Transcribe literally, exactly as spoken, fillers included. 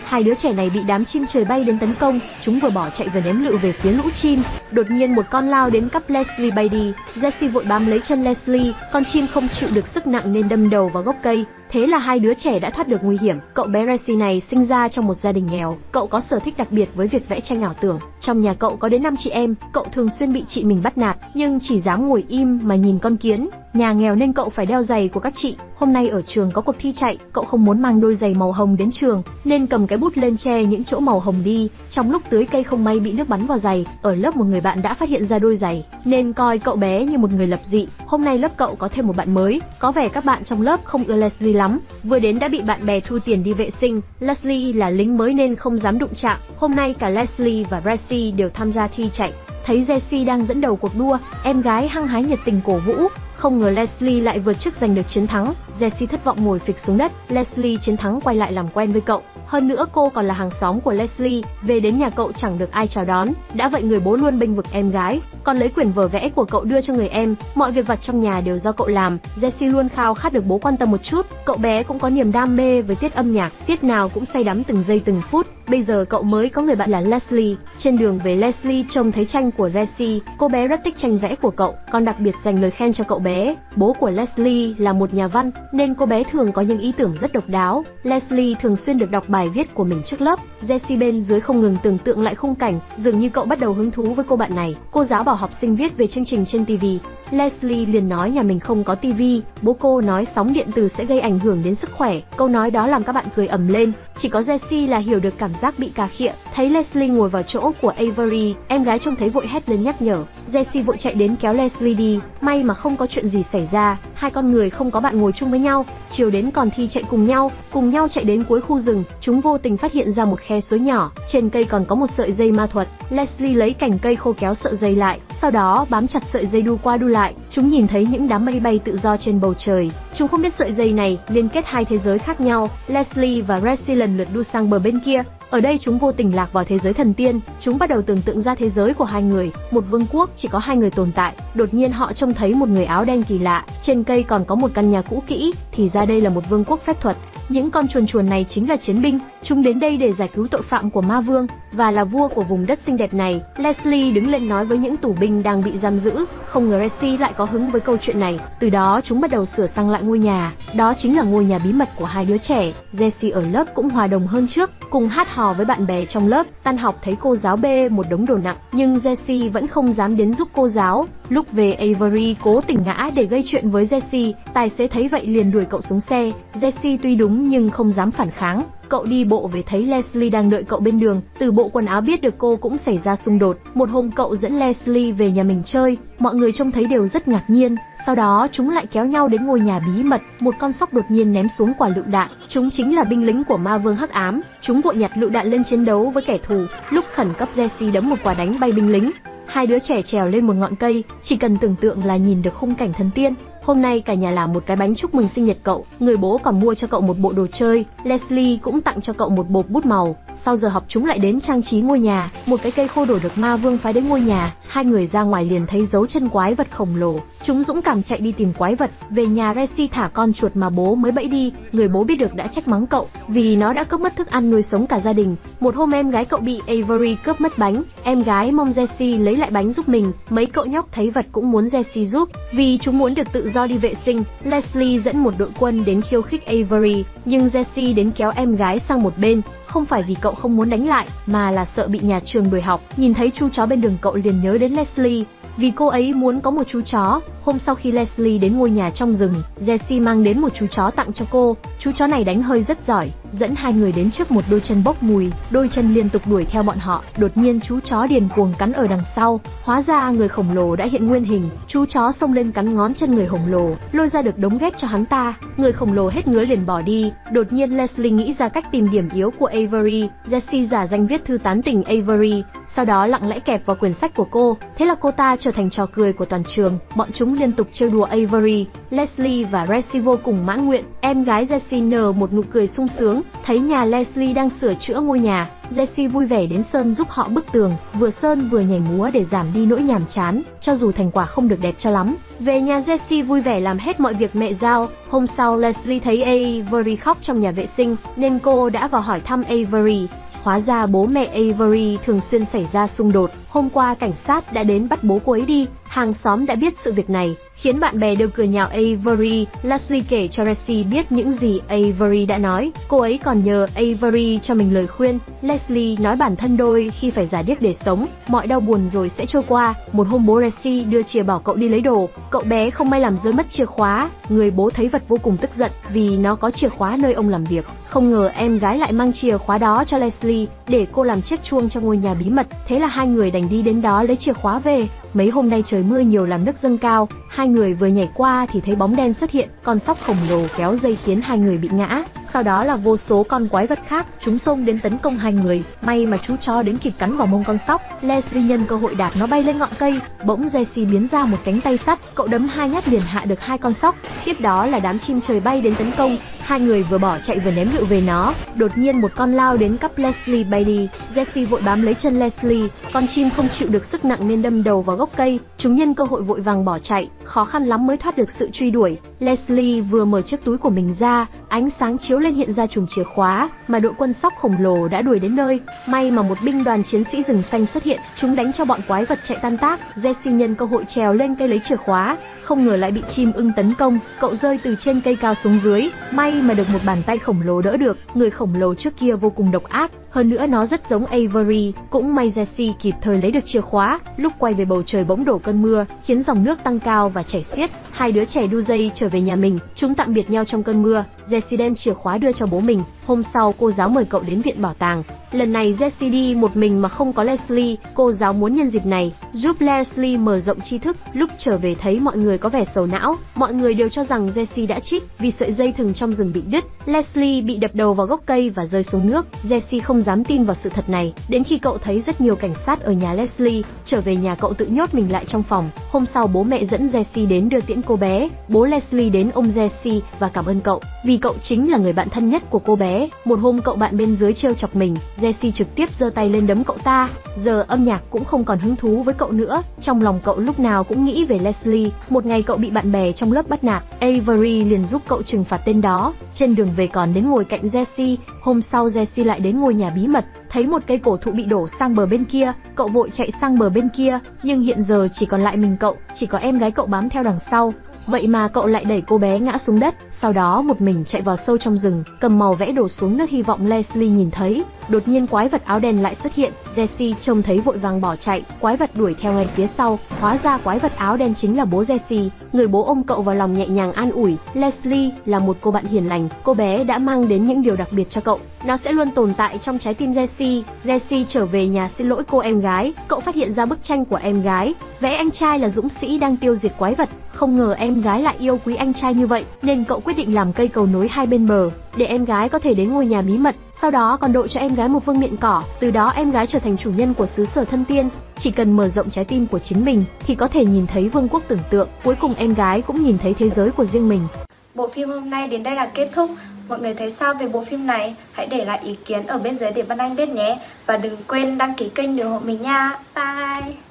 Hai đứa trẻ này bị đám chim trời bay đến tấn công, chúng vừa bỏ chạy vừa ném lựu về phía lũ chim. Đột nhiên một con lao đến cắp Leslie bay đi, Jessie vội bám lấy chân Leslie, con chim không chịu được sức nặng nên đâm đầu vào gốc cây. Thế là hai đứa trẻ đã thoát được nguy hiểm. Cậu bé Jessie này sinh ra trong một gia đình nghèo, cậu có sở thích đặc biệt với việc vẽ tranh ảo tưởng. Trong nhà cậu có đến năm chị em, cậu thường xuyên bị chị mình bắt nạt, nhưng chỉ dám ngồi im mà nhìn con kiến. Nhà nghèo nên cậu phải đeo giày của các chị. Hôm nay ở trường có cuộc thi chạy, cậu không muốn mang đôi giày màu hồng đến trường, nên cầm cái bút lên che những chỗ màu hồng đi. Trong lúc tưới cây không may bị nước bắn vào giày, ở lớp một người bạn đã phát hiện ra đôi giày, nên coi cậu bé như một người lập dị. Hôm nay lớp cậu có thêm một bạn mới, có vẻ các bạn trong lớp không ưa Leslie lắm. Vừa đến đã bị bạn bè thu tiền đi vệ sinh. Leslie là lính mới nên không dám đụng chạm. Hôm nay cả Leslie và Jessie đều tham gia thi chạy. Thấy Jessie đang dẫn đầu cuộc đua, em gái hăng hái nhiệt tình cổ vũ. Không ngờ Leslie lại vượt trước giành được chiến thắng. Jessie thất vọng ngồi phịch xuống đất. Leslie chiến thắng quay lại làm quen với cậu. Hơn nữa cô còn là hàng xóm của Leslie. Về đến nhà cậu chẳng được ai chào đón. Đã vậy người bố luôn bênh vực em gái, còn lấy quyển vở vẽ của cậu đưa cho người em. Mọi việc vặt trong nhà đều do cậu làm. Jessie luôn khao khát được bố quan tâm một chút. Cậu bé cũng có niềm đam mê với tiết âm nhạc, tiết nào cũng say đắm từng giây từng phút. Bây giờ cậu mới có người bạn là Leslie. Trên đường về, Leslie trông thấy tranh của Jessie. Cô bé rất thích tranh vẽ của cậu, còn đặc biệt dành lời khen cho cậu bé. Bố của Leslie là một nhà văn, nên cô bé thường có những ý tưởng rất độc đáo. Leslie thường xuyên được đọc bài viết của mình trước lớp. Jessie bên dưới không ngừng tưởng tượng lại khung cảnh, dường như cậu bắt đầu hứng thú với cô bạn này. Cô giáo bảo học sinh viết về chương trình trên ti vi. Leslie liền nói nhà mình không có ti vi. Bố cô nói sóng điện từ sẽ gây ảnh hưởng đến sức khỏe. Câu nói đó làm các bạn cười ầm lên. Chỉ có Jessie là hiểu được cảm giác bị cà khịa. Thấy Leslie ngồi vào chỗ của Avery, em gái trông thấy vội hét lên nhắc nhở. Jessie vội chạy đến kéo Leslie đi. May mà không có chuyện gì xảy ra. Hai con người không có bạn ngồi chung với nhau. Chiều đến còn thi chạy cùng nhau, cùng nhau chạy đến cuối khu rừng. Chúng vô tình phát hiện ra một khe suối nhỏ. Trên cây còn có một sợi dây ma thuật. Leslie lấy cành cây khô kéo sợi dây lại, sau đó bám chặt sợi dây đu qua đu lại. Chúng nhìn thấy những đám mây bay tự do trên bầu trời. Chúng không biết sợi dây này liên kết hai thế giới khác nhau. Leslie và Jessie lần lượt đu sang bờ bên kia. Ở đây chúng vô tình lạc vào thế giới thần tiên. Chúng bắt đầu tưởng tượng ra thế giới của hai người, một vương quốc chỉ có hai người tồn tại. Đột nhiên họ trông thấy một người áo đen kỳ lạ. Trên cây còn có một căn nhà cũ kỹ, thì ra đây là một vương quốc phép thuật. Những con chuồn chuồn này chính là chiến binh. Chúng đến đây để giải cứu tội phạm của ma vương và là vua của vùng đất xinh đẹp này. Leslie đứng lên nói với những tù binh đang bị giam giữ. Không ngờ Jessie lại có hứng với câu chuyện này. Từ đó chúng bắt đầu sửa sang lại ngôi nhà. Đó chính là ngôi nhà bí mật của hai đứa trẻ. Jessie ở lớp cũng hòa đồng hơn trước, cùng hát hò với bạn bè trong lớp. Tan học thấy cô giáo bê một đống đồ nặng, nhưng Jessie vẫn không dám đến giúp cô giáo. Lúc về, Avery cố tình ngã để gây chuyện với Jessie. Tài xế thấy vậy liền đuổi cậu xuống xe. Jessie tuy đúng nhưng không dám phản kháng. Cậu đi bộ về thấy Leslie đang đợi cậu bên đường. Từ bộ quần áo biết được cô cũng xảy ra xung đột. Một hôm cậu dẫn Leslie về nhà mình chơi. Mọi người trông thấy đều rất ngạc nhiên. Sau đó chúng lại kéo nhau đến ngôi nhà bí mật. Một con sóc đột nhiên ném xuống quả lựu đạn. Chúng chính là binh lính của ma vương hắc ám. Chúng vội nhặt lựu đạn lên chiến đấu với kẻ thù. Lúc khẩn cấp, Jessie đấm một quả đánh bay binh lính. Hai đứa trẻ trèo lên một ngọn cây, chỉ cần tưởng tượng là nhìn được khung cảnh thần tiên. Hôm nay cả nhà làm một cái bánh chúc mừng sinh nhật cậu. Người bố còn mua cho cậu một bộ đồ chơi. Leslie cũng tặng cho cậu một bột bút màu. Sau giờ học chúng lại đến trang trí ngôi nhà. Một cái cây khô đổ được ma vương phái đến ngôi nhà. Hai người ra ngoài liền thấy dấu chân quái vật khổng lồ. Chúng dũng cảm chạy đi tìm quái vật. Về nhà, Jessie thả con chuột mà bố mới bẫy đi. Người bố biết được đã trách mắng cậu vì nó đã cướp mất thức ăn nuôi sống cả gia đình. Một hôm em gái cậu bị Avery cướp mất bánh. Em gái mong Jessie lấy lại bánh giúp mình. Mấy cậu nhóc thấy vật cũng muốn Jessie giúp, vì chúng muốn được tự do đi vệ sinh. Leslie dẫn một đội quân đến khiêu khích Avery, nhưng Jessie đến kéo em gái sang một bên. Không phải vì cậu không muốn đánh lại, mà là sợ bị nhà trường đuổi học. Nhìn thấy chú chó bên đường, cậu liền nhớ đến Leslie, vì cô ấy muốn có một chú chó. Hôm sau khi Leslie đến ngôi nhà trong rừng, Jessie mang đến một chú chó tặng cho cô. Chú chó này đánh hơi rất giỏi, dẫn hai người đến trước một đôi chân bốc mùi. Đôi chân liên tục đuổi theo bọn họ. Đột nhiên chú chó điên cuồng cắn ở đằng sau. Hóa ra người khổng lồ đã hiện nguyên hình. Chú chó xông lên cắn ngón chân người khổng lồ, lôi ra được đống ghét cho hắn ta. Người khổng lồ hết ngứa liền bỏ đi. Đột nhiên Leslie nghĩ ra cách tìm điểm yếu của Avery. Jessie giả danh viết thư tán tỉnh Avery, sau đó lặng lẽ kẹp vào quyển sách của cô. Thế là cô ta trở thành trò cười của toàn trường. Bọn chúng liên tục trêu đùa Avery. Leslie và Jessie vô cùng mãn nguyện. Em gái Jessie nở một nụ cười sung sướng, thấy nhà Leslie đang sửa chữa ngôi nhà. Jessie vui vẻ đến sơn giúp họ bức tường, vừa sơn vừa nhảy múa để giảm đi nỗi nhàm chán, cho dù thành quả không được đẹp cho lắm. Về nhà, Jessie vui vẻ làm hết mọi việc mẹ giao. Hôm sau, Leslie thấy Avery khóc trong nhà vệ sinh, nên cô đã vào hỏi thăm Avery. Hóa ra bố mẹ Avery thường xuyên xảy ra xung đột. Hôm qua cảnh sát đã đến bắt bố cô ấy đi. Hàng xóm đã biết sự việc này, khiến bạn bè đều cười nhạo Avery. Leslie kể cho Jessie biết những gì Avery đã nói. Cô ấy còn nhờ Avery cho mình lời khuyên. Leslie nói bản thân đôi khi phải giả điếc để sống, mọi đau buồn rồi sẽ trôi qua. Một hôm bố Jessie đưa chìa bảo cậu đi lấy đồ. Cậu bé không may làm rơi mất chìa khóa. Người bố thấy vật vô cùng tức giận vì nó có chìa khóa nơi ông làm việc. Không ngờ em gái lại mang chìa khóa đó cho Leslie để cô làm chiếc chuông cho ngôi nhà bí mật. Thế là hai người đành đi đến đó lấy chìa khóa về. Mấy hôm nay trời mưa nhiều làm nước dâng cao, hai người vừa nhảy qua thì thấy bóng đen xuất hiện, con sóc khổng lồ kéo dây khiến hai người bị ngã. Sau đó là vô số con quái vật khác, chúng xông đến tấn công hai người. May mà chú chó đến kịp cắn vào mông con sóc. Leslie nhân cơ hội đạp nó bay lên ngọn cây. Bỗng Jessie biến ra một cánh tay sắt, cậu đấm hai nhát liền hạ được hai con sóc. Tiếp đó là đám chim trời bay đến tấn công. Hai người vừa bỏ chạy vừa ném rượu về nó. Đột nhiên một con lao đến cắp Leslie bay đi. Jessie vội bám lấy chân Leslie. Con chim không chịu được sức nặng nên đâm đầu vào gốc cây. Chúng nhân cơ hội vội vàng bỏ chạy, khó khăn lắm mới thoát được sự truy đuổi. Leslie vừa mở chiếc túi của mình ra, ánh sáng chiếu lên hiện ra chùm chìa khóa mà đội quân sóc khổng lồ đã đuổi đến nơi. May mà một binh đoàn chiến sĩ rừng xanh xuất hiện, chúng đánh cho bọn quái vật chạy tan tác. Jessie nhân cơ hội trèo lên cây lấy chìa khóa, không ngờ lại bị chim ưng tấn công. Cậu rơi từ trên cây cao xuống dưới, may mà được một bàn tay khổng lồ đỡ được. Người khổng lồ trước kia vô cùng độc ác, hơn nữa nó rất giống Avery. Cũng may Jessie kịp thời lấy được chìa khóa. Lúc quay về bầu trời bỗng đổ cơn mưa, khiến dòng nước tăng cao và chảy xiết. Hai đứa trẻ đu dây trở về nhà mình, chúng tạm biệt nhau trong cơn mưa. Jessie đem chìa khóa đưa cho bố mình. Hôm sau cô giáo mời cậu đến viện bảo tàng. Lần này Jessie đi một mình mà không có Leslie. Cô giáo muốn nhân dịp này giúp Leslie mở rộng tri thức. Lúc trở về thấy mọi người có vẻ sầu não. Mọi người đều cho rằng Jessie đã cheat vì sợi dây thừng trong rừng bị đứt. Leslie bị đập đầu vào gốc cây và rơi xuống nước. Jessie không dám tin vào sự thật này, đến khi cậu thấy rất nhiều cảnh sát ở nhà Leslie. Trở về nhà cậu tự nhốt mình lại trong phòng. Hôm sau bố mẹ dẫn Jessie đến đưa tiễn cô bé. Bố Leslie đến ôm Jessie và cảm ơn cậu vì cậu chính là người bạn thân nhất của cô bé. Một hôm cậu bạn bên dưới trêu chọc mình, Jessie trực tiếp giơ tay lên đấm cậu ta. Giờ âm nhạc cũng không còn hứng thú với cậu nữa, trong lòng cậu lúc nào cũng nghĩ về Leslie. Một ngày cậu bị bạn bè trong lớp bắt nạt, Avery liền giúp cậu trừng phạt tên đó. Trên đường về còn đến ngồi cạnh Jessie. Hôm sau Jessie lại đến ngôi nhà bí mật, thấy một cây cổ thụ bị đổ sang bờ bên kia. Cậu vội chạy sang bờ bên kia, nhưng hiện giờ chỉ còn lại mình cậu, chỉ có em gái cậu bám theo đằng sau. Vậy mà cậu lại đẩy cô bé ngã xuống đất, sau đó một mình chạy vào sâu trong rừng, cầm màu vẽ đổ xuống nước hy vọng Leslie nhìn thấy. Đột nhiên quái vật áo đen lại xuất hiện, Jessie trông thấy vội vàng bỏ chạy, quái vật đuổi theo ngay phía sau. Hóa ra quái vật áo đen chính là bố Jessie. Người bố ôm cậu vào lòng nhẹ nhàng an ủi. Leslie là một cô bạn hiền lành, cô bé đã mang đến những điều đặc biệt cho cậu, nó sẽ luôn tồn tại trong trái tim Jessie. Jessie trở về nhà xin lỗi cô em gái. Cậu phát hiện ra bức tranh của em gái, vẽ anh trai là dũng sĩ đang tiêu diệt quái vật. Không ngờ em gái lại yêu quý anh trai như vậy, nên cậu quyết định làm cây cầu nối hai bên bờ, để em gái có thể đến ngôi nhà bí mật. Sau đó còn đội cho em gái một vương miện cỏ, từ đó em gái trở thành chủ nhân của xứ sở thân tiên. Chỉ cần mở rộng trái tim của chính mình thì có thể nhìn thấy vương quốc tưởng tượng. Cuối cùng em gái cũng nhìn thấy thế giới của riêng mình. Bộ phim hôm nay đến đây là kết thúc. Mọi người thấy sao về bộ phim này? Hãy để lại ý kiến ở bên dưới để Vân Anh biết nhé. Và đừng quên đăng ký kênh để ủng hộ mình nha. Bye!